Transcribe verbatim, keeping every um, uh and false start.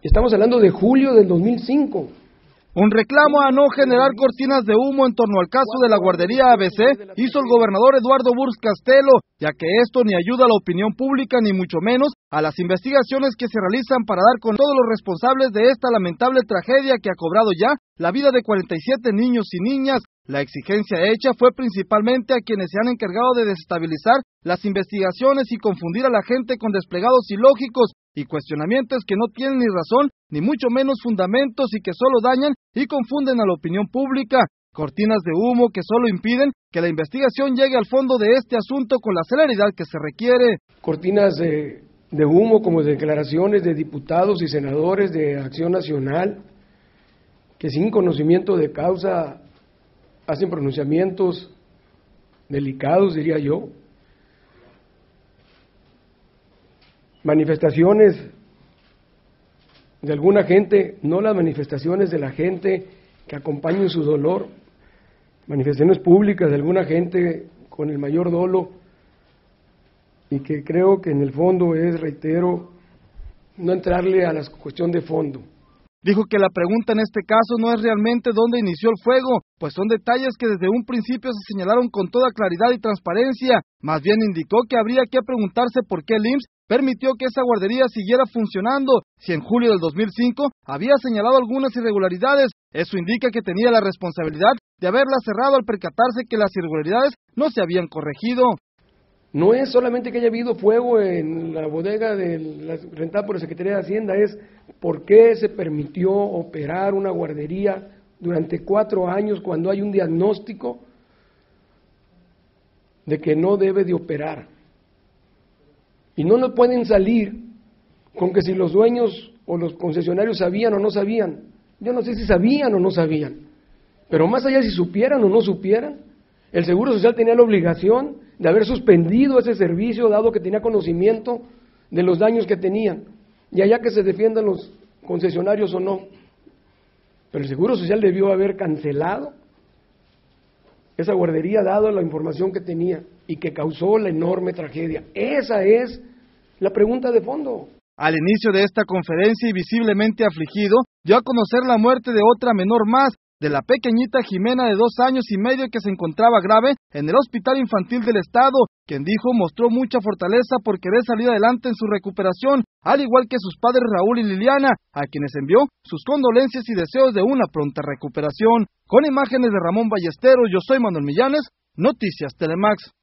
Estamos hablando de julio del dos mil cinco. Un reclamo a no generar cortinas de humo en torno al caso de la guardería A B C hizo el gobernador Eduardo Burrs Castelo, ya que esto ni ayuda a la opinión pública ni mucho menos a las investigaciones que se realizan para dar con todos los responsables de esta lamentable tragedia que ha cobrado ya la vida de cuarenta y siete niños y niñas. La exigencia hecha fue principalmente a quienes se han encargado de desestabilizar las investigaciones y confundir a la gente con desplegados ilógicos y cuestionamientos que no tienen ni razón, ni mucho menos fundamentos y que solo dañan y confunden a la opinión pública. Cortinas de humo que solo impiden que la investigación llegue al fondo de este asunto con la celeridad que se requiere. Cortinas de, de humo como declaraciones de diputados y senadores de Acción Nacional que sin conocimiento de causa hacen pronunciamientos delicados, diría yo. Manifestaciones de alguna gente, no las manifestaciones de la gente que acompañen su dolor, manifestaciones públicas de alguna gente con el mayor dolo, y que creo que en el fondo es, reitero, no entrarle a la cuestión de fondo. Dijo que la pregunta en este caso no es realmente dónde inició el fuego, pues son detalles que desde un principio se señalaron con toda claridad y transparencia. Más bien indicó que habría que preguntarse por qué el I M S S permitió que esa guardería siguiera funcionando, si en julio del dos mil cinco había señalado algunas irregularidades. Eso indica que tenía la responsabilidad de haberla cerrado al percatarse que las irregularidades no se habían corregido. No es solamente que haya habido fuego en la bodega de la, rentada por la Secretaría de Hacienda, es por qué se permitió operar una guardería durante cuatro años cuando hay un diagnóstico de que no debe de operar. Y no nos pueden salir con que si los dueños o los concesionarios sabían o no sabían. Yo no sé si sabían o no sabían, pero más allá si supieran o no supieran, el Seguro Social tenía la obligación de haber suspendido ese servicio dado que tenía conocimiento de los daños que tenían, y allá que se defiendan los concesionarios o no, pero el Seguro Social debió haber cancelado esa guardería dado la información que tenía y que causó la enorme tragedia. Esa es la pregunta de fondo. Al inicio de esta conferencia y visiblemente afligido, dio a conocer la muerte de otra menor más, de la pequeñita Jimena de dos años y medio que se encontraba grave en el Hospital Infantil del Estado, quien dijo mostró mucha fortaleza por querer salir adelante en su recuperación, al igual que sus padres Raúl y Liliana, a quienes envió sus condolencias y deseos de una pronta recuperación. Con imágenes de Ramón Ballesteros, yo soy Manuel Millanes, Noticias Telemax.